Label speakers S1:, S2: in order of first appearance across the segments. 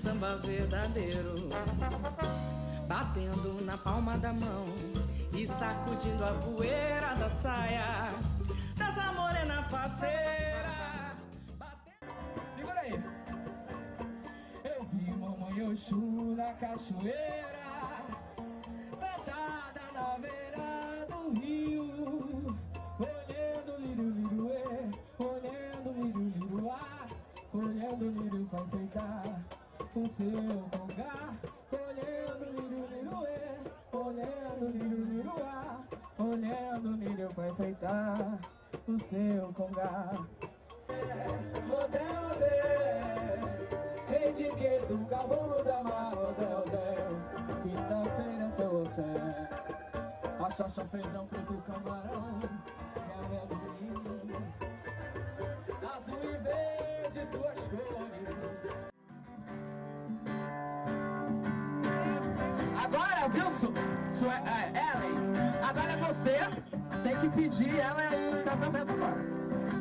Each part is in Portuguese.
S1: samba verdadeiro, batendo na palma da mão e sacudindo a poeira da saia dessa morena faceira.
S2: Segura aí. Eu vi mamãe Oxum na cachoeira, sentada na beira do rio, olhando liru-liruê, olhando liru-liruá, olhando liru pra enfeitar o seu congá, olhando liru-liruê, olhando liru-liruá, olhando liru pra enfeitar o seu congá. Rei de que do Gabão da Marrodel, quinta-feira sou você. A chacha, feijão, preto, camarão, galé do vinho, azul e verde suas cores. Agora, Wilson, Ellen, agora é você, tem que pedir ela em casamento agora.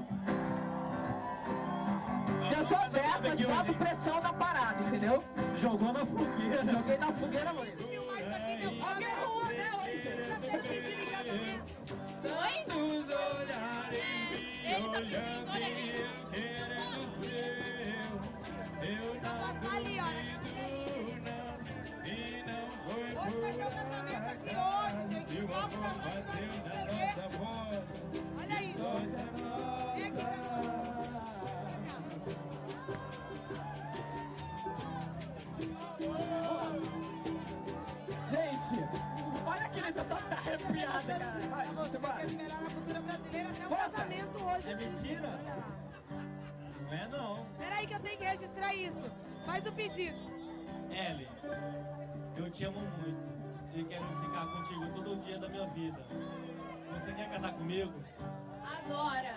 S2: Eu sou dessas, boto pressão na parada, entendeu?
S3: Jogou na fogueira.
S2: Joguei na fogueira, mano.
S4: Deixa eu filmar isso aqui, meu pai. Alguém não anel, hein? Precisa ser pedido em casamento. Oi? Ele tá pedindo, olha aqui. Precisa passar ali, olha. Hoje vai ter um casamento aqui hoje, gente. Vamos casar com olha isso. Vem aqui,
S2: Gente, olha que ele tá arrepiado, cara.
S4: Você quer melhorar a cultura brasileira até o casamento hoje.
S3: É mentira?
S4: Olha lá.
S3: Não é não.
S4: Peraí que eu tenho que registrar isso. Faz o pedido.
S3: Ellen, eu te amo muito e quero ficar contigo todo dia da minha vida. Você quer casar comigo?
S4: Agora.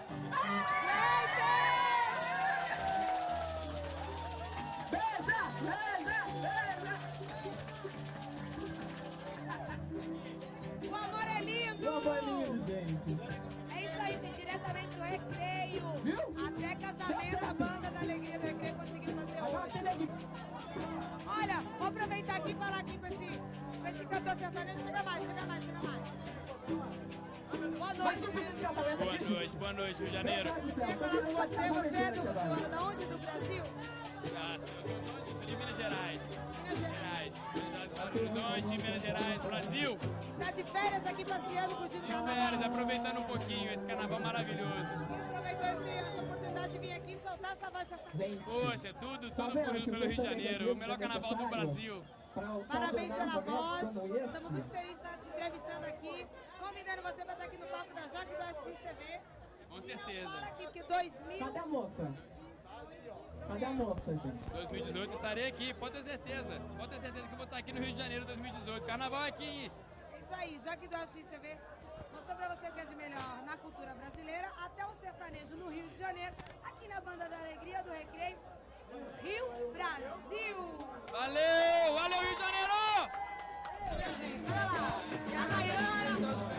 S4: O amor é lindo!
S2: O amor é lindo, gente.
S4: É isso aí, gente, diretamente do Recreio.
S2: Viu?
S4: Até casamento, a banda da Alegria do Recreio conseguiu fazer hoje. Olha, vou aproveitar aqui e falar aqui com esse cantor sertanejo. Chega mais, chega mais, chega mais. Boa noite,
S5: Boa noite, Rio de Janeiro.
S4: Quero falar com você, você é da onde? Do Brasil?
S5: Graças, eu sou de Minas Gerais.
S4: Minas Gerais.
S5: Belo Horizonte, Minas Gerais, Brasil.
S4: Tá de férias aqui passeando, curtindo o carnaval.
S5: Férias, aproveitando um pouquinho esse carnaval maravilhoso.
S4: Aproveitou essa oportunidade de vir aqui e soltar essa voz sertaneja.
S5: Poxa, tudo pelo Rio de Janeiro, o melhor carnaval do Brasil.
S4: Parabéns pela voz, estamos muito felizes de estar te entrevistando aqui, convidando você para estar aqui no palco da Jaque do Artista TV.
S5: Com certeza.
S4: Fala aqui, porque 2000...
S2: Cadê a moça? Cadê a moça, gente?
S5: 2018 estarei aqui, pode ter certeza. Pode ter certeza que eu vou estar aqui no Rio de Janeiro 2018. Carnaval é aqui.
S4: É isso aí, Jaque do Artista TV, mostrando para você o que é de melhor na cultura brasileira, até o sertanejo no Rio de Janeiro, aqui na Banda da Alegria do Recreio, Rio Brasil!
S5: Valeu! Valeu, Rio de Janeiro!
S4: Olha lá, e a Baiana!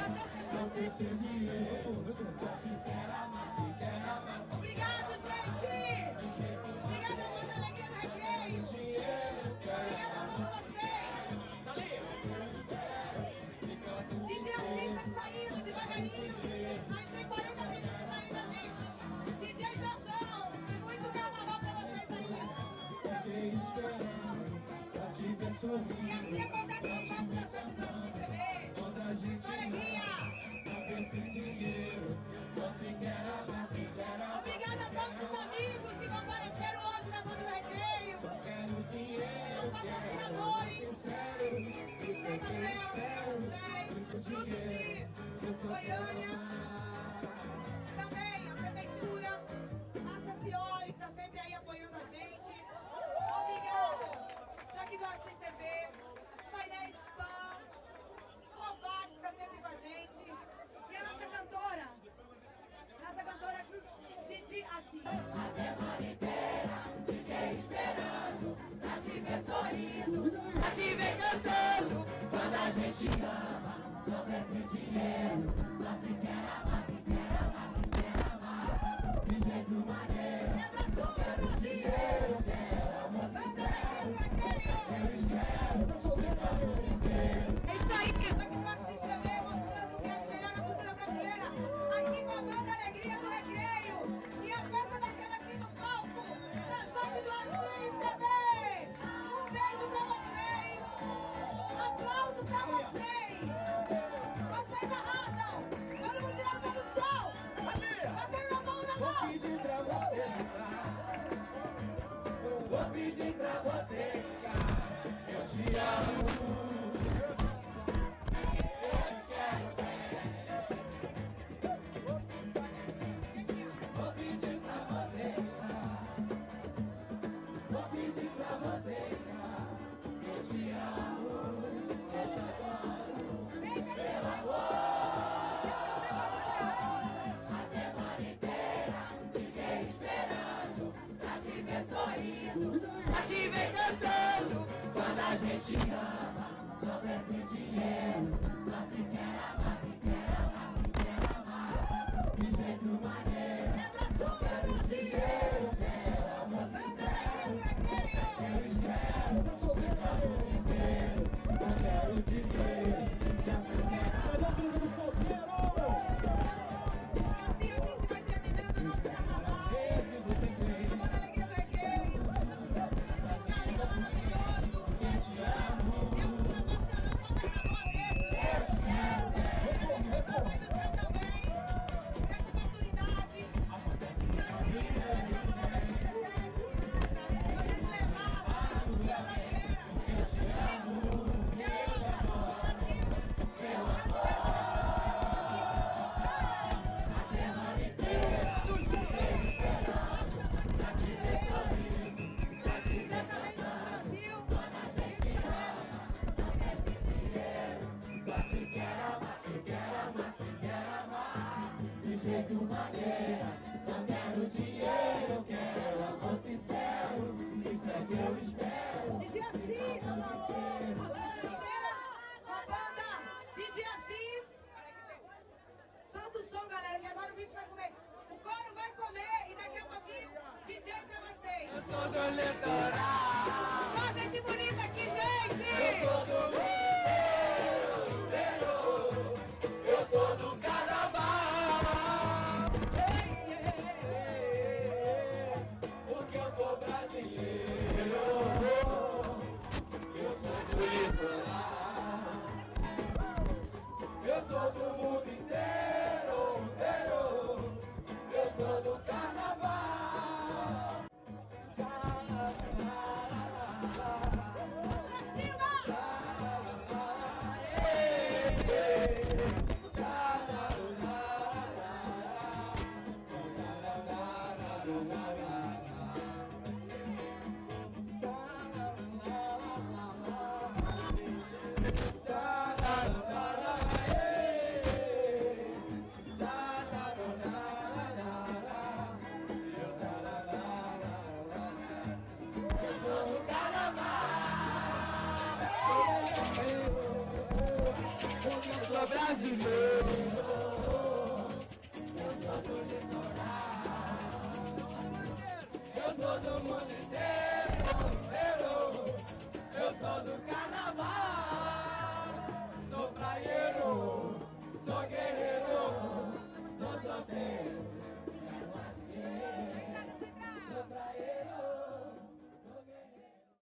S4: Obrigado, gente! Obrigada, Banda Alegria do Recreio! Obrigada a todos vocês! DJ Assis tá saindo devagarinho, mas tem 40 minutos ainda dentro. DJ Jorjão, muito carnaval pra vocês ainda! E assim acontece no palco da Jaque do Artista TV! Só alegria! Obrigada a todos os amigos que compareceram hoje na Banda do Recreio, os patrocinadores, Patrela, Carlos Pés, Frutos de Goiânia, também a Prefeitura, a Sacioli, que está sempre aí apoiando a gente. Obrigada, Jaque do Artista TV, os painéis PAN, Kovac, que está sempre com a gente, e a nossa cantora Didi Assis.
S6: A semana inteira fiquei esperando pra te ver sorrindo, pra te ver cantando. Quando a gente ama, não pensa em dinheiro, só se quer amar, se quer amar, se quer amar. De jeito maneiro, não quero dinheiro, quero amor sincero.
S4: pra vocês! Vocês arrasam! Todo mundo tirando o pé do chão! Batendo na mão, na mão!
S2: Vou pedir pra você ficar. Vou pedir pra você ficar. Eu te amo. Vou pedir pra você ficar. Vou pedir pra você ficar. Eu te amo. Eu te adoro. Meu amor.
S6: A semana inteira fiquei esperando pra te ver sorrindo, pra te ver cantando. Quando a gente ama, não pensa em dinheiro, só se quer amar, se quer amar, se quer amar. De jeito maneiro, não quero dinheiro, quero amor sincero. Eu espero,
S2: Eu sou verdadeiro inteiro. Não quero dinheiro. Já sei que é melhor que do solteiro.
S4: Assim a gente vai terminando o nosso carnaval.
S2: Esse você tem.
S4: Com a alegria do reggae. Esse carinho maravilhoso.
S2: Eu te amo.
S4: Deus me proporcionou só mais uma vez. Deus te amo. Papai do céu também. Essa oportunidade.
S2: Acontece na minha vida.
S6: de jeito maneira. Não quero dinheiro, eu quero amor sincero. Isso é que eu espero.
S4: Didi Assis, a banda inteira, a banda Didi Assis. Solta o som, galera, que agora o bicho vai comer. O couro vai comer e daqui a pouquinho DJ pra vocês.
S6: Eu sou do litoral.
S4: Só gente bonita aqui, gente.
S6: Eu sou do inteiro. Eu sou do carnaval. Porque eu sou brasileiro. Eu sou do litoral. Eu sou do mundo inteiro, inteiro. Eu sou do carnaval.
S4: Pra cima!
S6: Brasileiro, eu sou do litoral, eu sou do mundo inteiro.